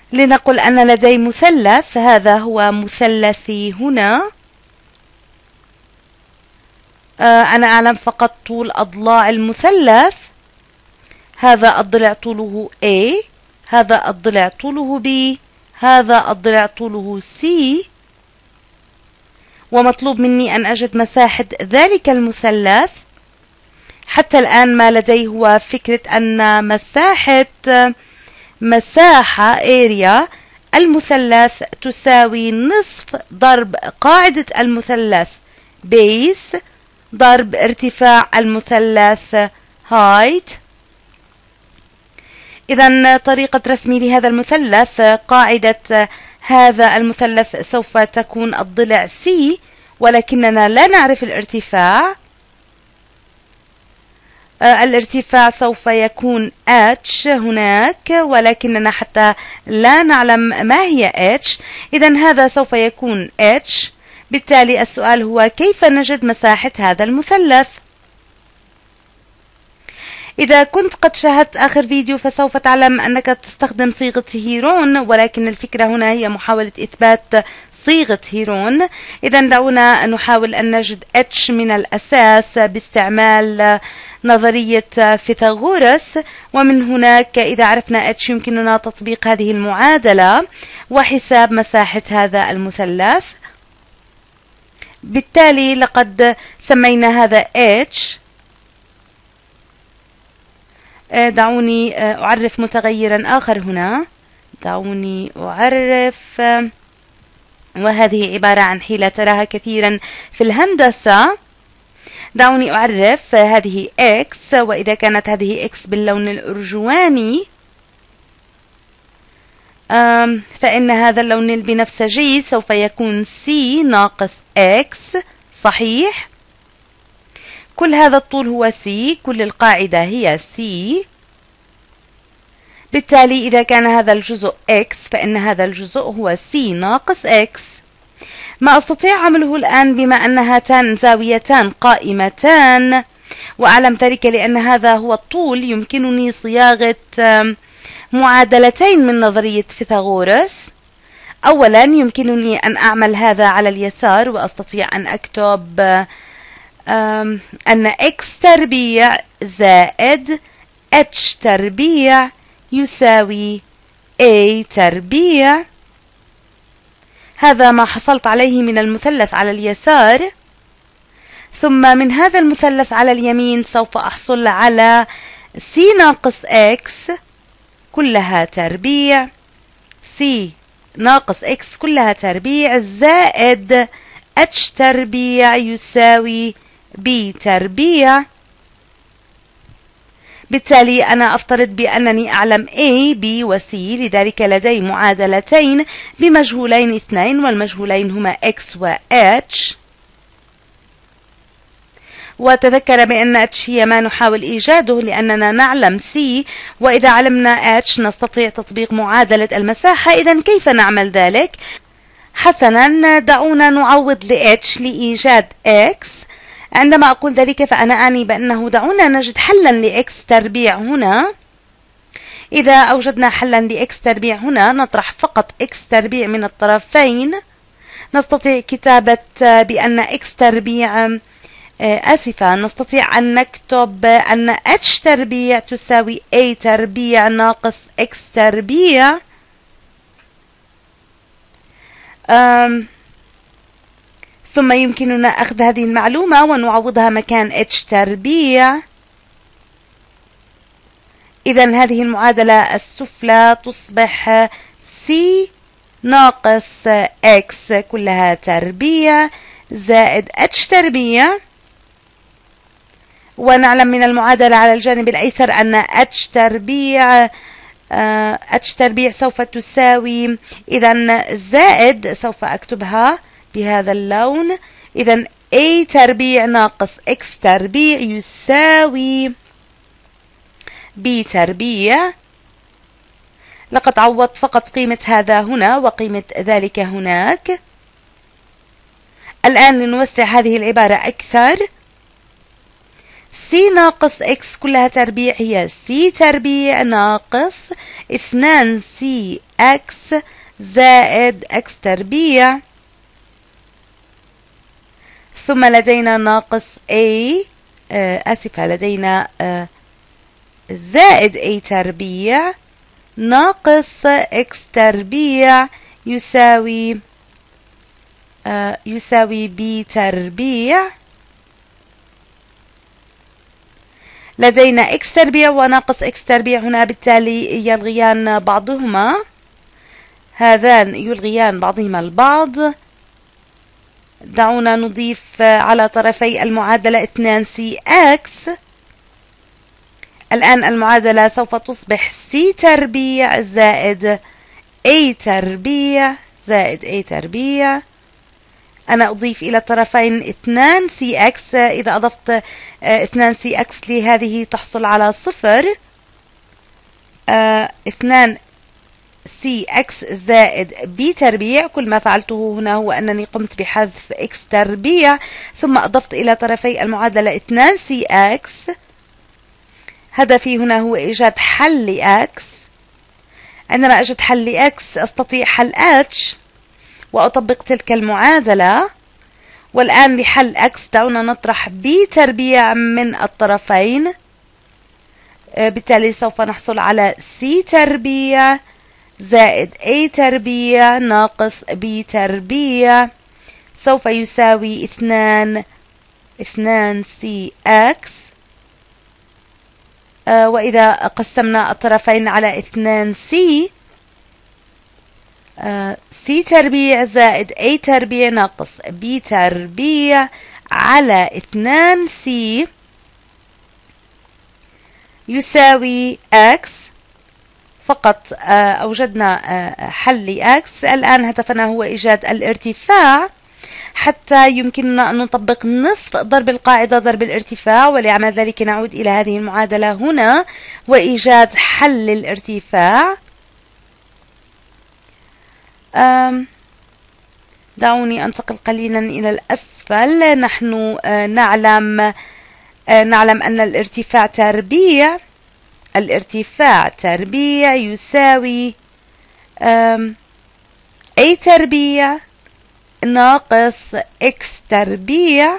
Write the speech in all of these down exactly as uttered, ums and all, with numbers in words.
لنقل أن لدي مثلث، هذا هو مثلثي هنا. أنا أعلم فقط طول أضلاع المثلث. هذا الضلع طوله A، هذا الضلع طوله B، هذا الضلع طوله C، ومطلوب مني أن أجد مساحة ذلك المثلث. حتى الآن ما لدي هو فكرة أن مساحة مساحة area المثلث تساوي نصف ضرب قاعدة المثلث base ضرب ارتفاع المثلث height. إذا طريقة رسمي لهذا المثلث، قاعدة هذا المثلث سوف تكون الضلع C، ولكننا لا نعرف الارتفاع. آه الارتفاع سوف يكون H هناك، ولكننا حتى لا نعلم ما هي H. إذا هذا سوف يكون H. بالتالي السؤال هو كيف نجد مساحة هذا المثلث؟ إذا كنت قد شاهدت آخر فيديو فسوف تعلم أنك تستخدم صيغة هيرون، ولكن الفكرة هنا هي محاولة إثبات صيغة هيرون. إذا دعونا نحاول أن نجد H من الأساس باستعمال نظرية فيثاغورس، ومن هناك إذا عرفنا H يمكننا تطبيق هذه المعادلة وحساب مساحة هذا المثلث. بالتالي لقد سمينا هذا H. دعوني أعرف متغيرا آخر هنا. دعوني أعرف، وهذه عبارة عن حيلة تراها كثيرا في الهندسة. دعوني أعرف هذه X، وإذا كانت هذه X باللون الأرجواني فإن هذا اللون البنفسجي سوف يكون C ناقص X. صحيح؟ كل هذا الطول هو C، كل القاعدة هي C. بالتالي إذا كان هذا الجزء X فإن هذا الجزء هو C ناقص X. ما أستطيع عمله الآن بما أن هاتان زاويتان قائمتان وأعلم ذلك لأن هذا هو الطول، يمكنني صياغة معادلتين من نظرية فيثاغورس. أولا يمكنني أن أعمل هذا على اليسار وأستطيع أن أكتب أن x تربيع زائد h تربيع يساوي a تربيع. هذا ما حصلت عليه من المثلث على اليسار. ثم من هذا المثلث على اليمين سوف أحصل على c ناقص x كلها تربيع، c ناقص x كلها تربيع زائد h تربيع يساوي b تربيع. بالتالي أنا أفترض بأنني أعلم A B و C، لذلك لدي معادلتين بمجهولين اثنين، والمجهولين هما X و H. وتذكر بأن H هي ما نحاول إيجاده لأننا نعلم C، وإذا علمنا H نستطيع تطبيق معادلة المساحة. إذن كيف نعمل ذلك؟ حسنا، دعونا نعوض ل H لإيجاد X. عندما أقول ذلك فأنا أعني بأنه دعونا نجد حلا ل X تربيع هنا. إذا أوجدنا حلا ل X تربيع هنا نطرح فقط X تربيع من الطرفين. نستطيع كتابة بأن X تربيع آسفة نستطيع أن نكتب أن H تربيع تساوي A تربيع ناقص X تربيع. أم ثم يمكننا أخذ هذه المعلومة ونعوضها مكان H تربيع. إذن هذه المعادلة السفلى تصبح C ناقص X كلها تربيع زائد H تربيع. ونعلم من المعادلة على الجانب الأيسر أن H تربيع H تربيع سوف تساوي، إذن زائد سوف أكتبها بهذا اللون. إذن A تربيع ناقص X تربيع يساوي B تربيع. لقد عوضت فقط قيمة هذا هنا وقيمة ذلك هناك. الآن لنوسع هذه العبارة أكثر. سي ناقص اكس كلها تربيع هي سي تربيع ناقص اثنان سي اكس زائد اكس تربيع، ثم لدينا ناقص a آه آسفة لدينا آه زائد a تربيع ناقص x تربيع يساوي آه يساوي b تربيع. لدينا x تربيع وناقص x تربيع هنا بالتالي يلغيان بعضهما، هذان يلغيان بعضهما البعض. دعونا نضيف على طرفي المعادلة اثنان سي اكس. الآن المعادلة سوف تصبح c تربيع زائد a تربيع زائد a تربيع. أنا أضيف إلى الطرفين اثنان سي اكس، إذا أضفت اثنان سي اكس لهذه تحصل على صفر. اثنان سي اكس زائد b تربيع، كل ما فعلته هنا هو أنني قمت بحذف x تربيع ثم أضفت إلى طرفي المعادلة اثنان سي اكس. هدفي هنا هو إيجاد حل ل x. عندما أجد حل ل x أستطيع حل h وأطبق تلك المعادلة. والآن لحل x دعونا نطرح b تربيع من الطرفين، بالتالي سوف نحصل على c تربيع زائد a تربيع ناقص b تربيع سوف يساوي اثنان اثنان سي اكس. آه وإذا قسمنا الطرفين على اثنان سي آه c تربيع زائد a تربيع ناقص b تربيع على اثنان سي يساوي x. فقط أوجدنا حل ل x. الآن هدفنا هو إيجاد الارتفاع حتى يمكننا أن نطبق نصف ضرب القاعدة ضرب الارتفاع، ولعمل ذلك نعود إلى هذه المعادلة هنا وإيجاد حل للارتفاع. دعوني أنتقل قليلا إلى الأسفل. نحن نعلم نعلم أن الارتفاع تربيع الارتفاع تربيع يساوي a تربيع ناقص x تربيع،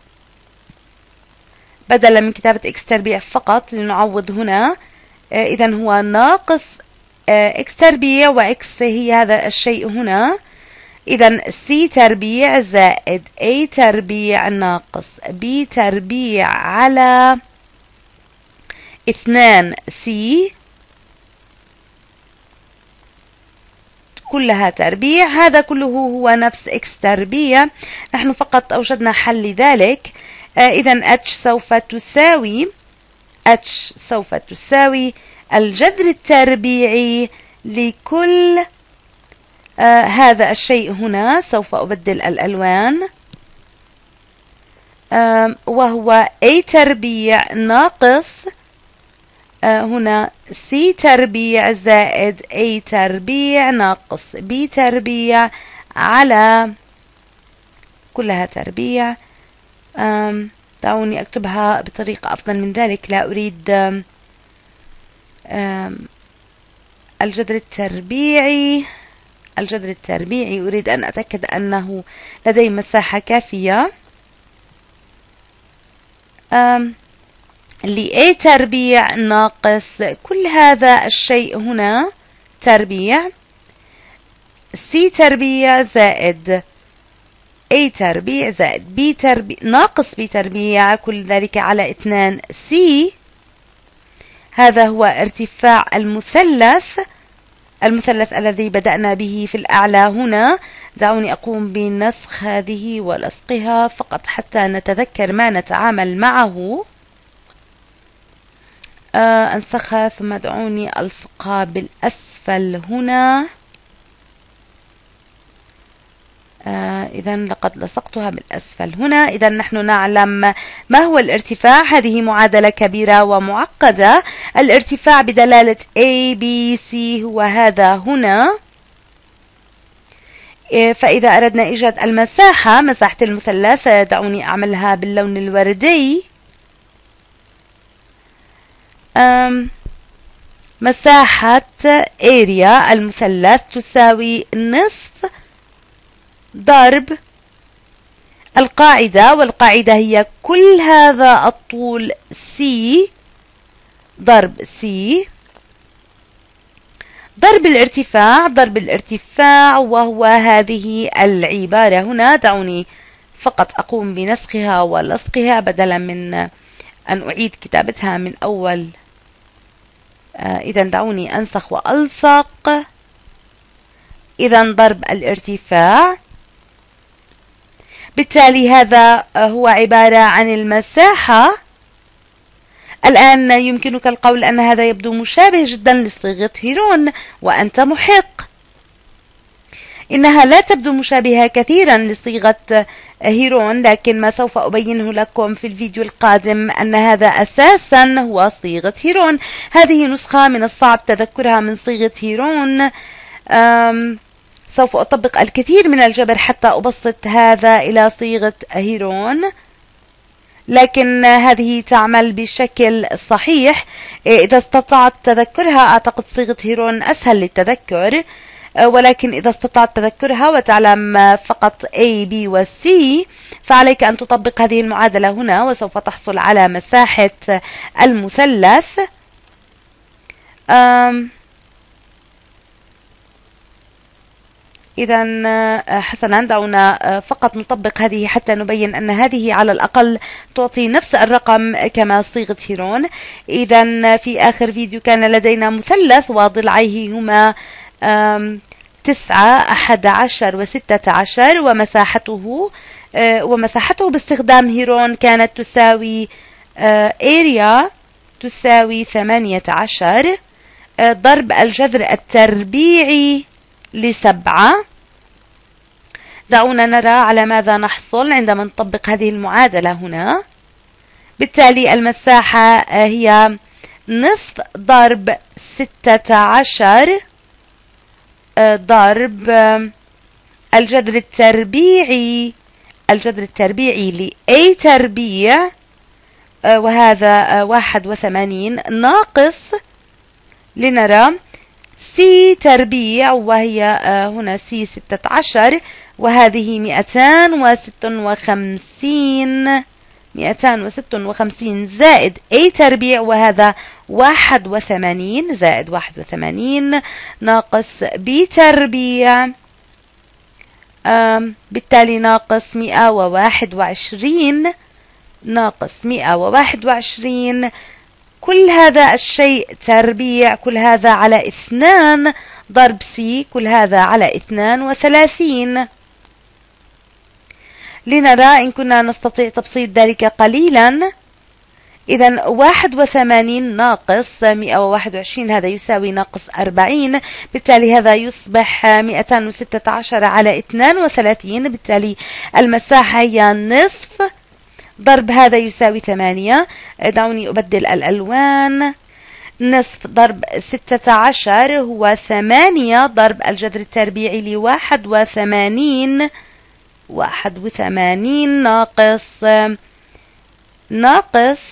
بدلا من كتابة x تربيع فقط لنعوض هنا. إذا هو ناقص x تربيع و x هي هذا الشيء هنا. إذا c تربيع زائد a تربيع ناقص b تربيع على اثنان سي كلها تربيع. هذا كله هو نفس x تربيع. نحن فقط أوجدنا حل لذلك. آه إذا h سوف تساوي h سوف تساوي الجذر التربيعي لكل آه هذا الشيء هنا. سوف أبدل الألوان. آه وهو a تربيع ناقص هنا c تربيع زائد a تربيع ناقص b تربيع على كلها تربيع. دعوني أكتبها بطريقة أفضل من ذلك. لا أريد الجذر التربيعي الجذر التربيعي أريد أن أتأكد أنه لدي مساحة كافية. ل a تربيع ناقص كل هذا الشيء هنا تربيع c تربيع زائد a تربيع زائد b تربيع ناقص b تربيع كل ذلك على اثنان سي. هذا هو ارتفاع المثلث المثلث الذي بدأنا به في الأعلى هنا. دعوني أقوم بنسخ هذه ولصقها فقط حتى نتذكر ما نتعامل معه. آه أنسخها ثم دعوني ألصقها بالأسفل هنا. آه إذا لقد لصقتها بالأسفل هنا. إذا نحن نعلم ما هو الارتفاع. هذه معادلة كبيرة ومعقدة. الارتفاع بدلالة A B C هو هذا هنا. فإذا أردنا إيجاد المساحة مساحة المثلث دعوني أعملها باللون الوردي. مساحة area المثلث تساوي نصف ضرب القاعدة، والقاعدة هي كل هذا الطول C ضرب C ضرب الارتفاع ضرب الارتفاع، وهو هذه العبارة هنا. دعوني فقط أقوم بنسخها ولصقها بدلا من أن أعيد كتابتها من أول. آه إذا دعوني أنسخ وألصق. إذا ضرب الارتفاع، بالتالي هذا هو عبارة عن المساحة. الآن يمكنك القول أن هذا يبدو مشابه جدا لصيغة هيرون، وأنت محق. إنها لا تبدو مشابهة كثيرا لصيغة هيرون، لكن ما سوف أبينه لكم في الفيديو القادم أن هذا أساسا هو صيغة هيرون. هذه نسخة من الصعب تذكرها من صيغة هيرون. سوف أطبق الكثير من الجبر حتى أبسط هذا إلى صيغة هيرون، لكن هذه تعمل بشكل صحيح. إذا استطعت تذكرها أعتقد صيغة هيرون أسهل للتذكر، ولكن إذا استطعت تذكرها وتعلم فقط A B و C فعليك أن تطبق هذه المعادلة هنا، وسوف تحصل على مساحة المثلث. إذا حسنا، دعونا فقط نطبق هذه حتى نبين أن هذه على الأقل تعطي نفس الرقم كما صيغة هيرون. إذا في آخر فيديو كان لدينا مثلث وضلعيه هما تسعة أحد عشر وستة عشر، ومساحته ومساحته باستخدام هيرون كانت تساوي area تساوي ثمانية عشر ضرب الجذر التربيعي لسبعة. دعونا نرى على ماذا نحصل عندما نطبق هذه المعادلة هنا. بالتالي المساحة هي نصف ضرب ستة عشر ضرب الجذر التربيعي الجذر التربيعي ل A تربيع، وهذا واحد وثمانين، ناقص لنرى C تربيع، وهي هنا C ستة عشر، وهذه مئتان وستة وخمسين مئتان وستة وخمسين زائد A تربيع، وهذا واحد وثمانين زائد واحد وثمانين ناقص B تربيع، بالتالي ناقص مئة وواحد وعشرين ناقص مئة وواحد وعشرين. كل هذا الشيء تربيع، كل هذا على اثنان ضرب سي، كل هذا على اثنان وثلاثين. لنرى إن كنا نستطيع تبسيط ذلك قليلا. إذا واحد وثمانين ناقص مئة وواحد وعشرين هذا يساوي ناقص أربعين، بالتالي هذا يصبح مئتان وستة عشر على اثنان وثلاثين. بالتالي المساحة هي نصف ضرب هذا يساوي ثمانية. دعوني أبدل الألوان. نصف ضرب ستة عشر هو ثمانية ضرب الجذر التربيعي لواحد وثمانين واحد وثمانين ناقص ناقص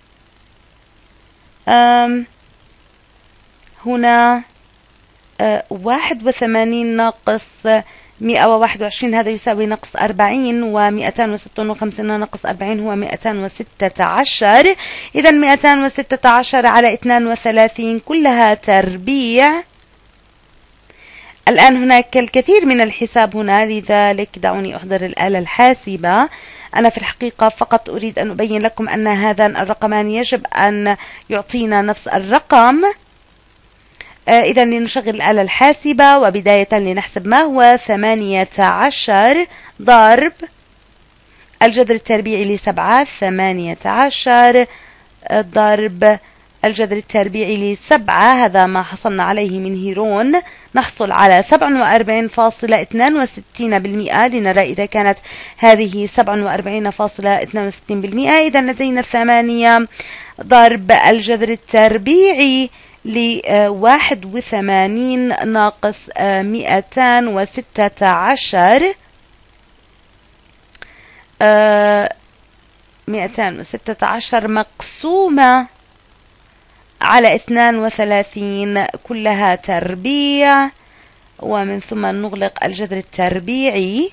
هنا واحد وثمانين ناقص مئة وواحد وعشرين هذا يساوي ناقص أربعين، ومئتان وستة وخمسين ناقص أربعين هو مئتان وستة عشر. إذا مئتان وستة عشر على اثنان وثلاثين كلها تربيع. الآن هناك الكثير من الحساب هنا، لذلك دعوني أحضر الآلة الحاسبة. أنا في الحقيقة فقط أريد أن أبين لكم أن هذان الرقمان يجب أن يعطينا نفس الرقم. إذا لنشغل الآلة الحاسبة، وبداية لنحسب ما هو ثمانية عشر ضرب الجذر التربيعي لسبعة، ثمانية عشر ضرب الجذر التربيعي لسبعة، هذا ما حصلنا عليه من هيرون، نحصل على سبعة وأربعين فاصلة اثنان وستين بالمئة. لنرى إذا كانت هذه سبعة وأربعين فاصلة اثنان وستين بالمئة، إذا لدينا ثمانية ضرب الجذر التربيعي لواحد وثمانين ناقص مئتان وستة عشر، مئتان وستة عشر مقسومة على اثنان وثلاثين كلها تربيع، ومن ثم نغلق الجذر التربيعي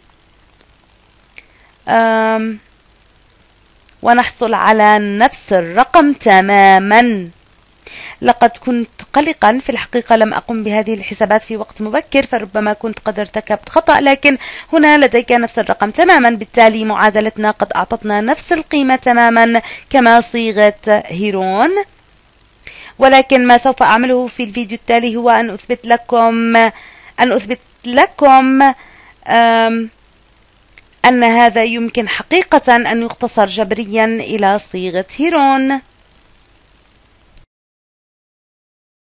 ونحصل على نفس الرقم تماما. لقد كنت قلقا، في الحقيقة لم أقم بهذه الحسابات في وقت مبكر، فربما كنت قد ارتكبت خطأ، لكن هنا لديك نفس الرقم تماما، بالتالي معادلتنا قد أعطتنا نفس القيمة تماما كما صيغة هيرون. ولكن ما سوف أعمله في الفيديو التالي هو أن أثبت لكم أن أثبت لكم أن هذا يمكن حقيقة أن يختصر جبريا إلى صيغة هيرون.